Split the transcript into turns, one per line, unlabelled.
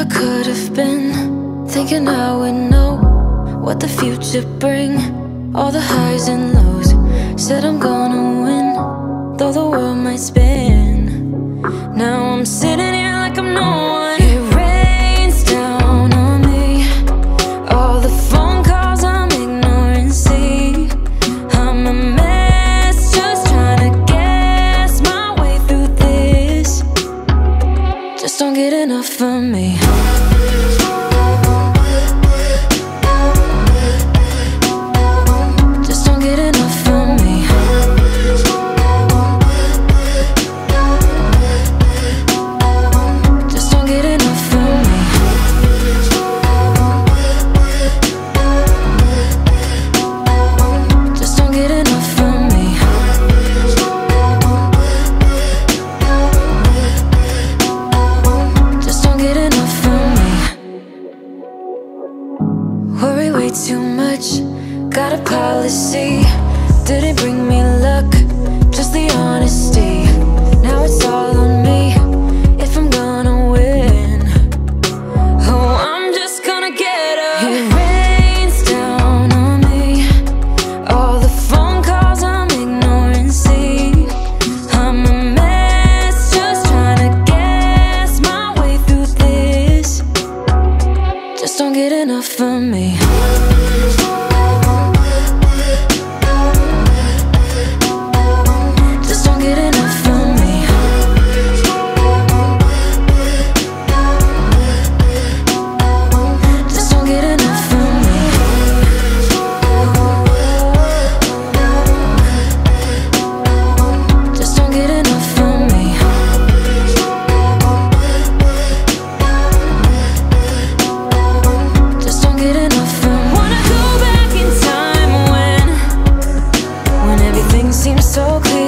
I could have been, thinking I would know what the future bring. All the highs and lows, said I'm gonna win, though the world might spin. Now I'm sitting here like I'm no one. It rains down on me, all the phone calls I'm ignoring. See, I'm a mess, just trying to guess my way through this. Just don't get enough of me. Worry way too much, got a policy. Didn't bring me luck, just the honesty. Now it's all on me, if I'm gonna win. Oh, I'm just gonna get up. It rains down on me, all the phone calls I'm ignoring. See, I'm a mess, just trying to guess my way through this. Just don't get enough of me. Just don't get enough of me. Just don't get enough of me. Just don't get enough of me. Just don't get enough of me. Wanna go back in time when everything seems so clear.